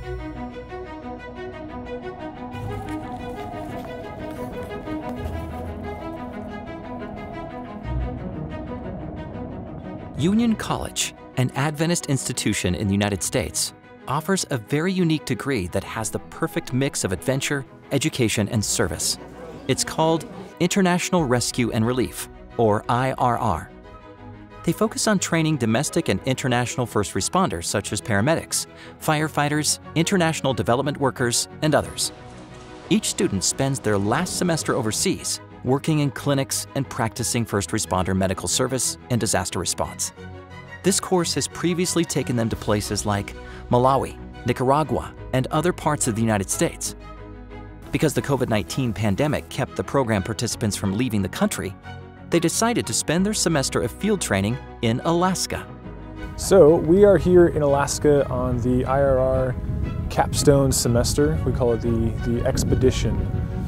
Union College, an Adventist institution in the United States, offers a very unique degree that has the perfect mix of adventure, education, and service. It's called International Rescue and Relief, or IRR. They focus on training domestic and international first responders such as paramedics, firefighters, international development workers, and others. Each student spends their last semester overseas working in clinics and practicing first responder medical service and disaster response. This course has previously taken them to places like Malawi, Nicaragua, and other parts of the United States. Because the COVID-19 pandemic kept the program participants from leaving the country, they decided to spend their semester of field training in Alaska. So we are here in Alaska on the IRR capstone semester. We call it the expedition.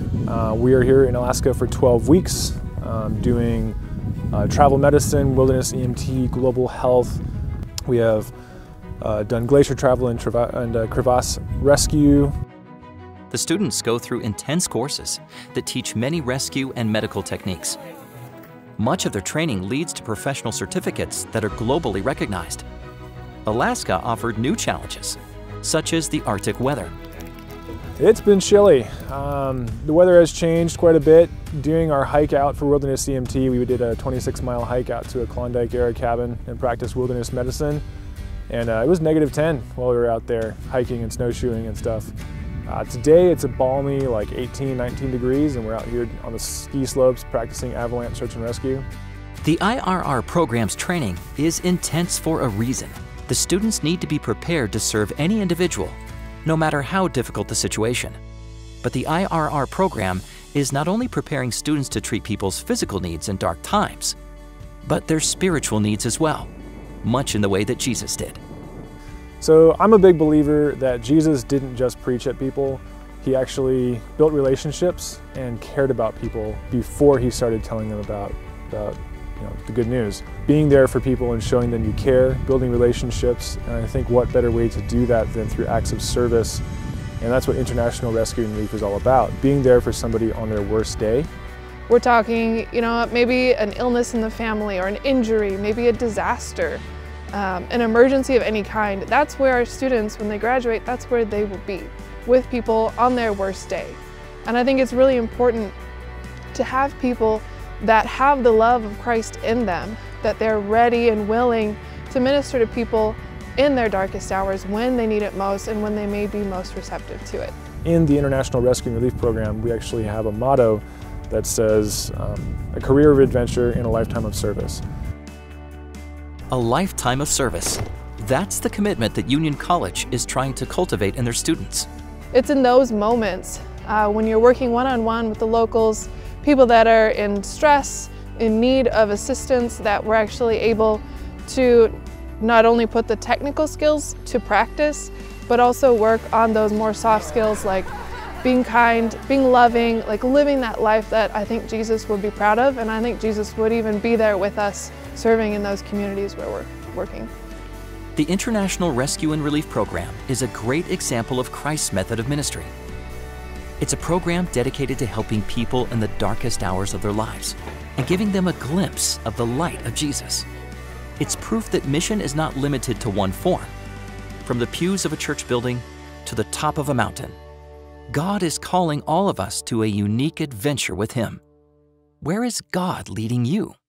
We are here in Alaska for 12 weeks doing travel medicine, wilderness EMT, global health. We have done glacier travel and crevasse rescue. The students go through intense courses that teach many rescue and medical techniques. Much of their training leads to professional certificates that are globally recognized. Alaska offered new challenges, such as the Arctic weather. It's been chilly. The weather has changed quite a bit. During our hike out for Wilderness EMT, we did a 26-mile hike out to a Klondike era cabin and practiced wilderness medicine. And it was -10 while we were out there hiking and snowshoeing and stuff. Today it's a balmy like 18, 19 degrees, and we're out here on the ski slopes practicing avalanche search and rescue. The IRR program's training is intense for a reason. The students need to be prepared to serve any individual, no matter how difficult the situation. But the IRR program is not only preparing students to treat people's physical needs in dark times, but their spiritual needs as well, much in the way that Jesus did. So I'm a big believer that Jesus didn't just preach at people. He actually built relationships and cared about people before he started telling them about the good news. Being there for people and showing them you care, building relationships, and I think what better way to do that than through acts of service. And that's what International Rescue and Relief is all about, being there for somebody on their worst day. We're talking, maybe an illness in the family or an injury, maybe a disaster, an emergency of any kind. That's where our students, when they graduate, that's where they will be, with people on their worst day. And I think it's really important to have people that have the love of Christ in them, that they're ready and willing to minister to people in their darkest hours when they need it most and when they may be most receptive to it. In the International Rescue and Relief Program, we actually have a motto that says, a career of adventure in a lifetime of service. A lifetime of service. That's the commitment that Union College is trying to cultivate in their students. It's in those moments when you're working one-on-one with the locals, people that are in stress, in need of assistance, that we're actually able to not only put the technical skills to practice, but also work on those more soft skills like being kind, being loving, like living that life that I think Jesus would be proud of, and I think Jesus would even be there with us serving in those communities where we're working. The International Rescue and Relief Program is a great example of Christ's method of ministry. It's a program dedicated to helping people in the darkest hours of their lives and giving them a glimpse of the light of Jesus. It's proof that mission is not limited to one form. From the pews of a church building to the top of a mountain, God is calling all of us to a unique adventure with Him. Where is God leading you?